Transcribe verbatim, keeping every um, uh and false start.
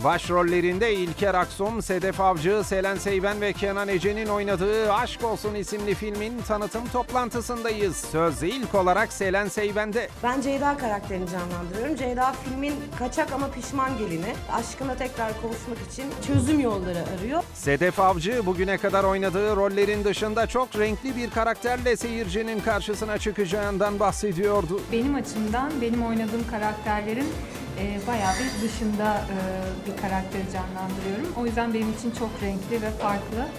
Başrollerinde İlker Aksum, Sedef Avcı, Selen Seyven ve Kenan Ece'nin oynadığı Aşk Olsun isimli filmin tanıtım toplantısındayız. Söz ilk olarak Selen Seyven'de. Ben Ceyda karakterini canlandırıyorum. Ceyda filmin kaçak ama pişman gelini. Aşkına tekrar kavuşmak için çözüm yolları arıyor. Sedef Avcı bugüne kadar oynadığı rollerin dışında çok renkli bir karakterle seyircinin karşısına çıkacağından bahsediyordu. Benim açımdan benim oynadığım karakterlerin e, bayağı bir dışında e, bir karakteri canlandırıyorum. O yüzden benim için çok renkli ve farklı.